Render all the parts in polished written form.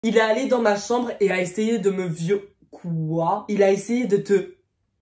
Il est allé dans ma chambre et a essayé de me Quoi? Il a essayé de te...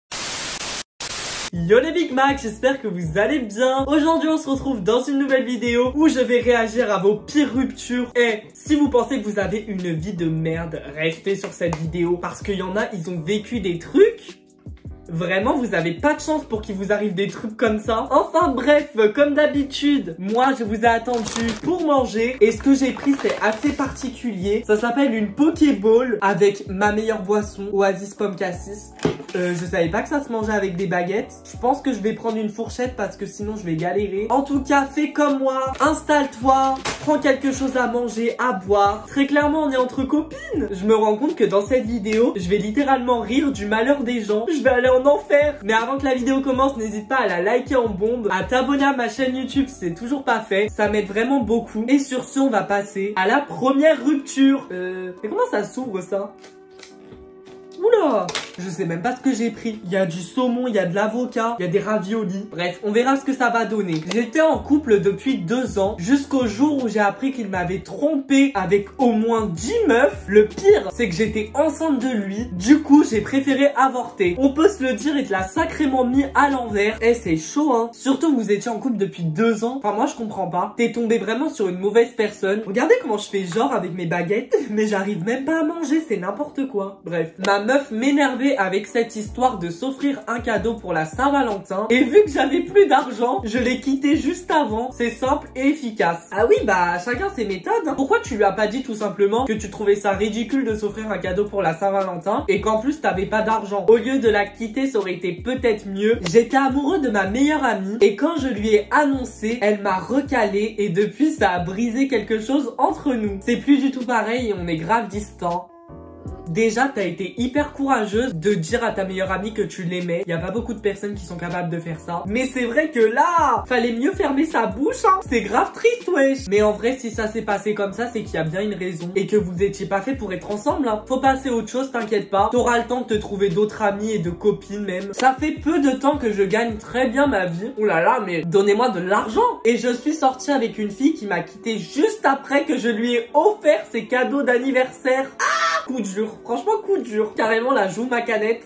Yo les Big Mac, j'espère que vous allez bien. Aujourd'hui on se retrouve dans une nouvelle vidéo où je vais réagir à vos pires ruptures. Et si vous pensez que vous avez une vie de merde, restez sur cette vidéo parce qu'il y en a, ils ont vécu des trucs. Vraiment, vous avez pas de chance pour qu'il vous arrive des trucs comme ça. Enfin bref, comme d'habitude, moi je vous ai attendu pour manger. Et ce que j'ai pris c'est assez particulier. Ça s'appelle une Pokéball avec ma meilleure boisson, Oasis Pomme Cassis. Je savais pas que ça se mangeait avec des baguettes. Je pense que je vais prendre une fourchette parce que sinon je vais galérer. En tout cas, fais comme moi, installe-toi, prends quelque chose à manger, à boire. Très clairement, on est entre copines. Je me rends compte que dans cette vidéo, je vais littéralement rire du malheur des gens. Je vais aller en enfer. Mais avant que la vidéo commence, n'hésite pas à la liker en bombe, à t'abonner à ma chaîne YouTube si c'est toujours pas fait. Ça m'aide vraiment beaucoup. Et sur ce, on va passer à la première rupture. Mais comment ça s'ouvre ça? Oula! Je sais même pas ce que j'ai pris. Il y a du saumon, il y a de l'avocat, il y a des raviolis. Bref, on verra ce que ça va donner. J'étais en couple depuis 2 ans, jusqu'au jour où j'ai appris qu'il m'avait trompé avec au moins 10 meufs. Le pire, c'est que j'étais enceinte de lui. Du coup, j'ai préféré avorter. On peut se le dire, il te l'a sacrément mis à l'envers. Eh, c'est chaud, hein. Surtout que vous étiez en couple depuis 2 ans. Enfin, moi, je comprends pas. T'es tombé vraiment sur une mauvaise personne. Regardez comment je fais genre avec mes baguettes. Mais j'arrive même pas à manger, c'est n'importe quoi. Bref, ma meuf m'énervait avec cette histoire de s'offrir un cadeau pour la Saint-Valentin. Et vu que j'avais plus d'argent, je l'ai quitté juste avant. C'est simple et efficace. Ah oui, bah chacun ses méthodes, hein. Pourquoi tu lui as pas dit tout simplement que tu trouvais ça ridicule de s'offrir un cadeau pour la Saint-Valentin et qu'en plus t'avais pas d'argent? Au lieu de la quitter, ça aurait été peut-être mieux. J'étais amoureux de ma meilleure amie et quand je lui ai annoncé, elle m'a recalé et depuis ça a brisé quelque chose entre nous. C'est plus du tout pareil et on est grave distants. Déjà, t'as été hyper courageuse de dire à ta meilleure amie que tu l'aimais. Il y a pas beaucoup de personnes qui sont capables de faire ça. Mais c'est vrai que là, fallait mieux fermer sa bouche, hein. C'est grave triste, wesh. Mais en vrai, si ça s'est passé comme ça, c'est qu'il y a bien une raison. Et que vous étiez pas fait pour être ensemble, hein. Faut passer à autre chose, t'inquiète pas. T'auras le temps de te trouver d'autres amis et de copines même. Ça fait peu de temps que je gagne très bien ma vie. Ouh là là, mais donnez-moi de l'argent. Et je suis sortie avec une fille qui m'a quitté juste après que je lui ai offert ses cadeaux d'anniversaire. Coup dur, franchement coup dur. Carrément la joue ma canette.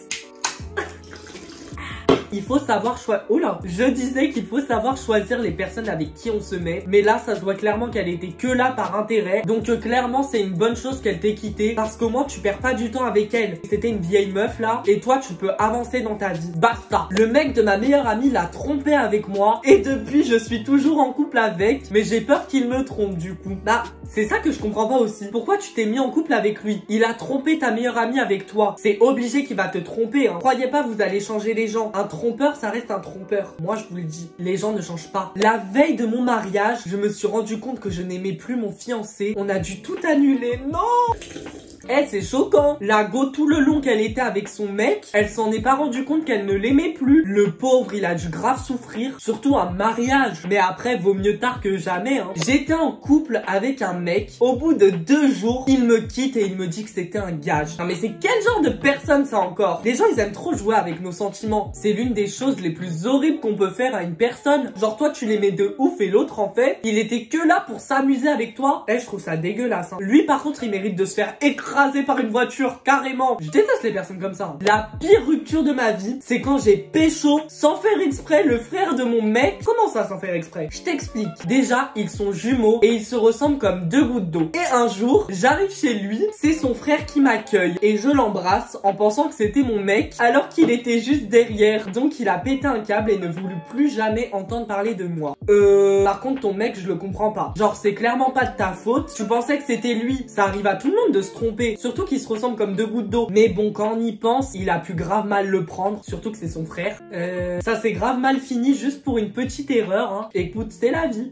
Il faut savoir choisir. Oh là, je disais qu'il faut savoir choisir les personnes avec qui on se met. Mais là, ça se voit clairement qu'elle était que là par intérêt. Donc clairement, c'est une bonne chose qu'elle t'ait quitté. Parce qu'au moins, tu perds pas du temps avec elle. C'était une vieille meuf là. Et toi, tu peux avancer dans ta vie. Basta. Le mec de ma meilleure amie l'a trompé avec moi. Et depuis, je suis toujours en couple avec. Mais j'ai peur qu'il me trompe du coup. Bah, c'est ça que je comprends pas aussi. Pourquoi tu t'es mis en couple avec lui? Il a trompé ta meilleure amie avec toi. C'est obligé qu'il va te tromper, hein. Croyez pas, vous allez changer les gens. Un trompeur, ça reste un trompeur. Moi, je vous le dis, les gens ne changent pas. La veille de mon mariage, je me suis rendu compte que je n'aimais plus mon fiancé. On a dû tout annuler. Non! Eh, c'est choquant. La go, tout le long qu'elle était avec son mec, elle s'en est pas rendu compte qu'elle ne l'aimait plus. Le pauvre, il a dû grave souffrir. Surtout un mariage. Mais après, vaut mieux tard que jamais, hein. J'étais en couple avec un mec. Au bout de 2 jours, il me quitte et il me dit que c'était un gage. Non mais c'est quel genre de personne ça encore? Les gens, ils aiment trop jouer avec nos sentiments. C'est l'une des choses les plus horribles qu'on peut faire à une personne. Genre toi, tu l'aimais de ouf et l'autre, en fait, il était que là pour s'amuser avec toi. Eh, je trouve ça dégueulasse, hein. Lui, par contre, il mérite de se faire écraser par une voiture, carrément. Je déteste les personnes comme ça. La pire rupture de ma vie, c'est quand j'ai pécho sans faire exprès le frère de mon mec. Comment ça sans faire exprès? Je t'explique. Déjà, ils sont jumeaux et ils se ressemblent comme 2 gouttes d'eau. Et un jour, j'arrive chez lui, c'est son frère qui m'accueille et je l'embrasse en pensant que c'était mon mec alors qu'il était juste derrière. Donc il a pété un câble et ne voulut plus jamais entendre parler de moi. Par contre, ton mec, je le comprends pas. Genre, c'est clairement pas de ta faute. Tu pensais que c'était lui. Ça arrive à tout le monde de se tromper. Surtout qu'ils se ressemblent comme 2 gouttes d'eau. Mais bon, quand on y pense, il a pu grave mal le prendre. Surtout que c'est son frère. Ça s'est grave mal fini juste pour une petite erreur, hein. Écoute, c'est la vie.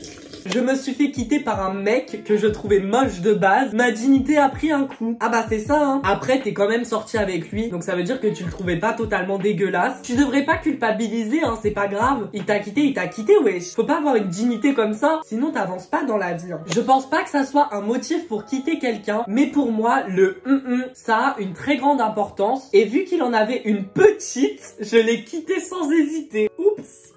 Je me suis fait quitter par un mec que je trouvais moche de base. Ma dignité a pris un coup. Ah bah c'est ça, hein. Après, t'es quand même sorti avec lui. Donc ça veut dire que tu le trouvais pas totalement dégueulasse. Tu devrais pas culpabiliser, hein. C'est pas grave. Il t'a quitté, wesh. Faut pas avoir une dignité comme ça. Sinon, t'avances pas dans la vie, hein. Je pense pas que ça soit un motif pour quitter quelqu'un. Mais pour moi, le ça a une très grande importance. Et vu qu'il en avait une petite, je l'ai quitté sans hésiter. Oups.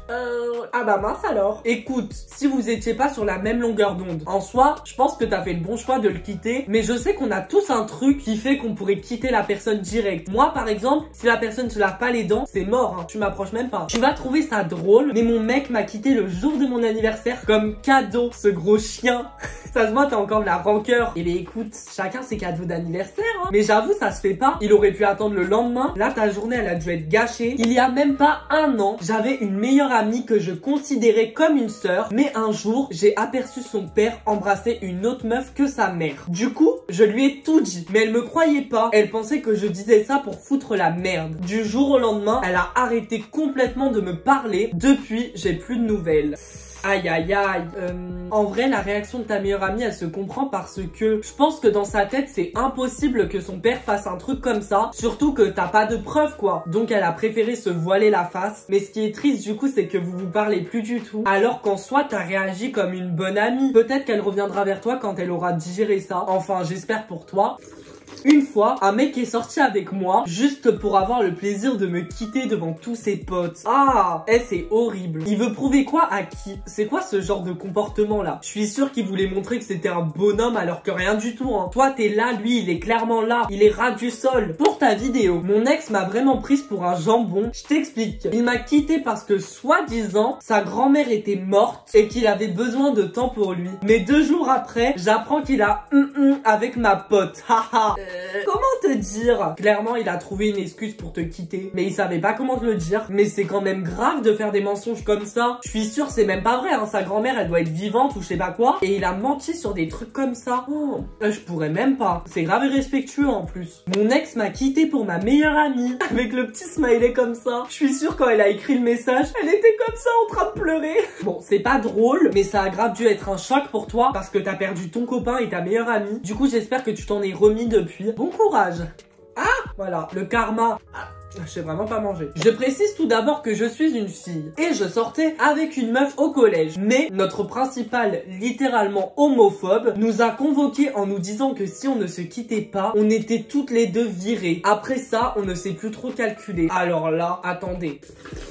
Ah bah mince alors. Écoute, si vous étiez pas sur la même longueur d'onde, en soi, je pense que t'as fait le bon choix de le quitter, mais je sais qu'on a tous un truc qui fait qu'on pourrait quitter la personne direct. Moi par exemple, si la personne se lave pas les dents, c'est mort, hein. Tu m'approches même pas. Tu vas trouver ça drôle, mais mon mec m'a quitté le jour de mon anniversaire comme cadeau, ce gros chien. Ça se voit, t'as encore de la rancœur. Et bien écoute, chacun ses cadeaux d'anniversaire, hein. Mais j'avoue, ça se fait pas. Il aurait pu attendre le lendemain. Là, ta journée, elle a dû être gâchée. Il y a même pas un an, j'avais une meilleure amie que je considérais comme une sœur. Mais un jour, j'ai aperçu son père embrasser une autre meuf que sa mère. Du coup, je lui ai tout dit. Mais elle me croyait pas. Elle pensait que je disais ça pour foutre la merde. Du jour au lendemain, elle a arrêté complètement de me parler. Depuis, j'ai plus de nouvelles. Aïe aïe aïe. En vrai, la réaction de ta meilleure amie, elle se comprend parce que je pense que dans sa tête, c'est impossible que son père fasse un truc comme ça. Surtout que t'as pas de preuves, quoi. Donc elle a préféré se voiler la face. Mais ce qui est triste du coup, c'est que vous vous parlez plus du tout. Alors qu'en soi, t'as réagi comme une bonne amie. Peut-être qu'elle reviendra vers toi quand elle aura digéré ça. Enfin, j'espère pour toi. Une fois, un mec est sorti avec moi juste pour avoir le plaisir de me quitter devant tous ses potes. Ah, c'est horrible. Il veut prouver quoi à qui? C'est quoi ce genre de comportement là? Je suis sûre qu'il voulait montrer que c'était un bonhomme alors que rien du tout, hein. Toi t'es là, lui il est clairement là. Il est ras du sol. Pour ta vidéo, mon ex m'a vraiment prise pour un jambon. Je t'explique. Il m'a quitté parce que soi-disant, sa grand-mère était morte et qu'il avait besoin de temps pour lui. Mais 2 jours après, j'apprends qu'il a avec ma pote. Haha. Comment te dire? Clairement, il a trouvé une excuse pour te quitter, mais il savait pas comment te le dire. Mais c'est quand même grave de faire des mensonges comme ça. Je suis sûre, c'est même pas vrai, hein. Sa grand-mère, elle doit être vivante ou je sais pas quoi. Et il a menti sur des trucs comme ça. Oh, je pourrais même pas. C'est grave irrespectueux en plus. Mon ex m'a quitté pour ma meilleure amie. Avec le petit smiley comme ça. Je suis sûre quand elle a écrit le message, elle était comme ça en train de pleurer. Bon, c'est pas drôle, mais ça a grave dû être un choc pour toi parce que t'as perdu ton copain et ta meilleure amie. Du coup, j'espère que tu t'en es remis depuis. Bon courage. Ah, voilà, le karma. Je sais vraiment pas manger. Je précise tout d'abord que je suis une fille et je sortais avec une meuf au collège. Mais notre principal, littéralement homophobe, nous a convoqués en nous disant que si on ne se quittait pas, on était toutes les deux virées. Après ça, on ne sait plus trop calculer. Alors là, attendez.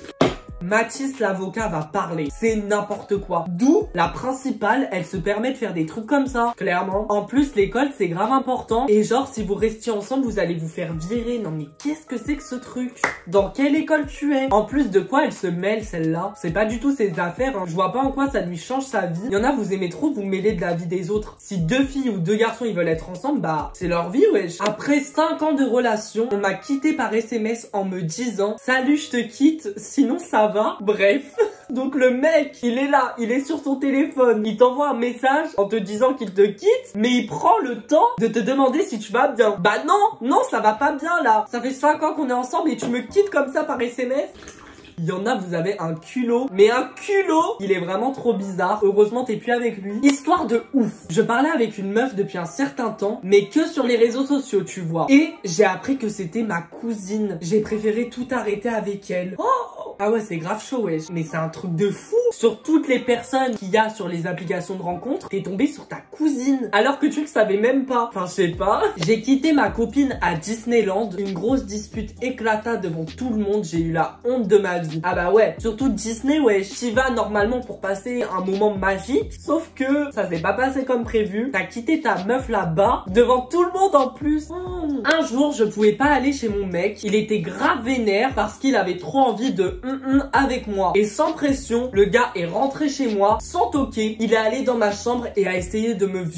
Mathis l'avocat va parler. C'est n'importe quoi. D'où la principale, elle se permet de faire des trucs comme ça. Clairement. En plus, l'école, c'est grave important. Et genre, si vous restiez ensemble, vous allez vous faire virer. Non mais qu'est-ce que c'est que ce truc? Dans quelle école tu es? En plus, de quoi elle se mêle celle-là? C'est pas du tout ses affaires, hein. Je vois pas en quoi ça lui change sa vie. Il y en a, vous aimez trop vous mêler de la vie des autres. Si 2 filles ou 2 garçons, ils veulent être ensemble, bah, c'est leur vie, wesh. Après 5 ans de relation, on m'a quitté par SMS en me disant « Salut, je te quitte, sinon ça va ». Bref, donc le mec, il est là, il est sur son téléphone, il t'envoie un message en te disant qu'il te quitte, mais il prend le temps de te demander si tu vas bien. Bah non, ça va pas bien là. Ça fait 5 ans qu'on est ensemble et tu me quittes comme ça par SMS. Il y en a, vous avez un culot. Mais un culot, il est vraiment trop bizarre. Heureusement, t'es plus avec lui. Histoire de ouf. Je parlais avec une meuf depuis un certain temps, mais que sur les réseaux sociaux, tu vois. Et j'ai appris que c'était ma cousine. J'ai préféré tout arrêter avec elle. Oh! Ah ouais, c'est grave chaud, wesh. Mais c'est un truc de fou. Sur toutes les personnes qu'il y a sur les applications de rencontres, t'es tombé sur ta cousine. Alors que tu le savais même pas. Enfin, je sais pas. J'ai quitté ma copine à Disneyland. Une grosse dispute éclata devant tout le monde. J'ai eu la honte de ma vie. Ah bah ouais. Surtout Disney, wesh. T'y vas normalement pour passer un moment magique. Sauf que ça s'est pas passé comme prévu. T'as quitté ta meuf là-bas. Devant tout le monde en plus. Un jour, je pouvais pas aller chez mon mec. Il était grave vénère parce qu'il avait trop envie de avec moi. Et sans pression, le gars est rentré chez moi sans toquer. Il est allé dans ma chambre et a essayé de me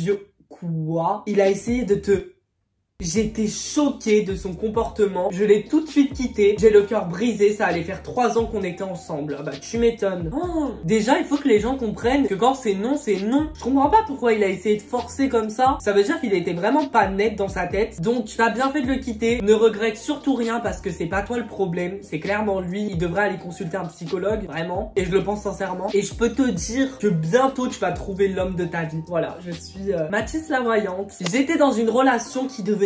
Quoi? Il a essayé de te... J'étais choquée de son comportement. Je l'ai tout de suite quitté. J'ai le cœur brisé. Ça allait faire 3 ans qu'on était ensemble. Ah bah tu m'étonnes. Oh. Déjà, il faut que les gens comprennent que quand c'est non, c'est non. Je comprends pas pourquoi il a essayé de forcer comme ça. Ça veut dire qu'il était vraiment pas net dans sa tête. Donc tu as bien fait de le quitter. Ne regrette surtout rien parce que c'est pas toi le problème. C'est clairement lui. Il devrait aller consulter un psychologue. Vraiment. Et je le pense sincèrement. Et je peux te dire que bientôt tu vas trouver l'homme de ta vie. Voilà, je suis Mathis la voyante. J'étais dans une relation qui devenait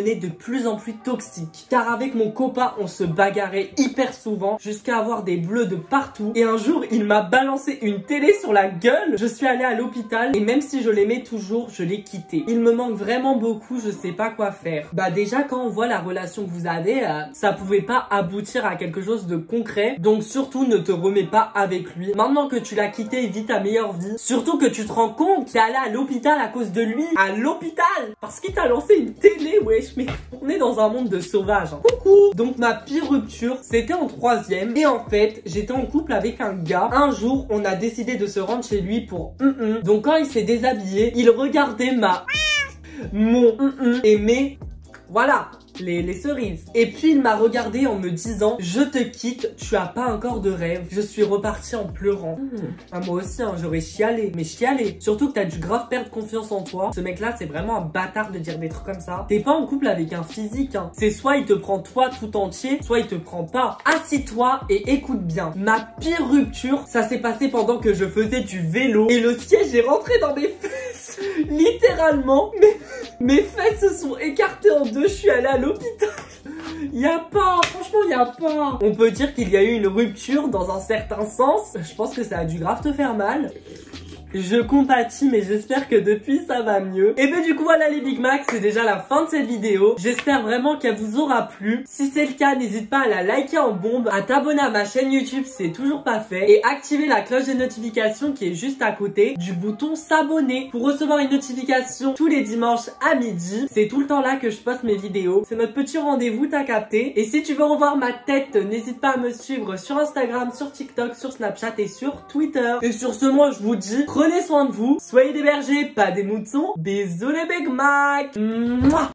devenait de plus en plus toxique. Car avec mon copain, on se bagarrait hyper souvent jusqu'à avoir des bleus de partout. Et un jour, il m'a balancé une télé sur la gueule. Je suis allée à l'hôpital et même si je l'aimais toujours, je l'ai quitté. Il me manque vraiment beaucoup, je sais pas quoi faire. Bah déjà, quand on voit la relation que vous avez, ça pouvait pas aboutir à quelque chose de concret. Donc surtout, ne te remets pas avec lui. Maintenant que tu l'as quitté, vis ta meilleure vie. Surtout que tu te rends compte qu'il est allé à l'hôpital à cause de lui. À l'hôpital! Parce qu'il t'a lancé une télé, wesh. Mais on est dans un monde de sauvages. Hein. Coucou! Donc ma pire rupture, c'était en 3e. Et en fait, j'étais en couple avec un gars. Un jour, on a décidé de se rendre chez lui pour Donc quand il s'est déshabillé, il regardait mon et mes... Voilà, les cerises. Et puis il m'a regardé en me disant: je te quitte, tu as pas encore de rêve. Je suis repartie en pleurant. Ah, moi aussi, hein, j'aurais chialé. Mais chialé. Surtout que t'as dû grave perdre confiance en toi. Ce mec là, c'est vraiment un bâtard de dire des trucs comme ça. T'es pas en couple avec un physique, hein. C'est soit il te prend toi tout entier, soit il te prend pas. Assis-toi et écoute bien. Ma pire rupture, ça s'est passé pendant que je faisais du vélo. Et le siège est rentré dans mes fesses. Littéralement, mes fesses se sont écartées en deux. Je suis allée à l'hôpital. Franchement, y a pas. On peut dire qu'il y a eu une rupture dans un certain sens. Je pense que ça a dû grave te faire mal. Je compatis, mais j'espère que depuis ça va mieux. Et ben du coup voilà les Big Macs, c'est déjà la fin de cette vidéo. J'espère vraiment qu'elle vous aura plu. Si c'est le cas, n'hésite pas à la liker en bombe, à t'abonner à ma chaîne YouTube si c'est toujours pas fait, et activer la cloche de notification qui est juste à côté du bouton s'abonner pour recevoir une notification tous les dimanches à midi. C'est tout le temps là que je poste mes vidéos. C'est notre petit rendez-vous, t'as capté. Et si tu veux revoir ma tête, n'hésite pas à me suivre sur Instagram, sur TikTok, sur Snapchat et sur Twitter. Et sur ce, moi je vous dis, prenez soin de vous, soyez des bergers, pas des moutons. Bisous les Big Macs. Mouah.